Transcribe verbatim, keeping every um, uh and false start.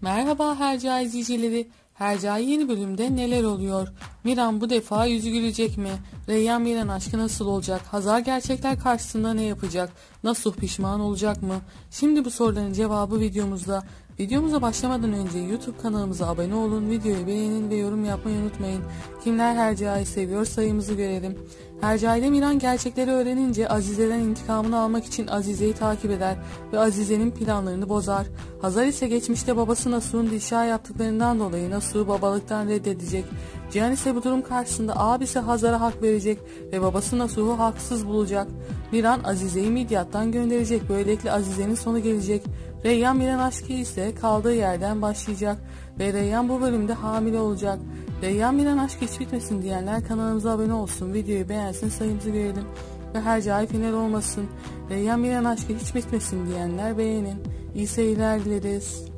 Merhaba Hercai izleyicileri. Hercai yeni bölümde neler oluyor? Miran bu defa yüzü gülecek mi? Reyyan Miran aşkı nasıl olacak? Hazar gerçekler karşısında ne yapacak? Nasuh pişman olacak mı? Şimdi bu soruların cevabı videomuzda. Videomuza başlamadan önce YouTube kanalımıza abone olun, videoyu beğenin ve yorum yapmayı unutmayın. Kimler Hercai'yi seviyor sayımızı görelim. Hercai'de Miran gerçekleri öğrenince Azize'den intikamını almak için Azize'yi takip eder ve Azize'nin planlarını bozar. Hazar ise geçmişte babası Nasuh'un Dilşah'a yaptıklarından dolayı Nasuh'u babalıktan reddedecek. Cihan ise bu durum karşısında abisi Hazar'a hak verecek ve babası Nasuh'u haksız bulacak. Miran Azize'yi Midyat'tan gönderecek, böylelikle Azize'nin sonu gelecek. Reyyan Miran aşkı ise kaldığı yerden başlayacak ve Reyyan bu bölümde hamile olacak. Reyyan Miran aşkı hiç bitmesin diyenler kanalımıza abone olsun, videoyu beğensin, sayımızı görelim ve Hercai final olmasın. Reyyan Miran aşkı hiç bitmesin diyenler beğenin. İyi seyirler dileriz.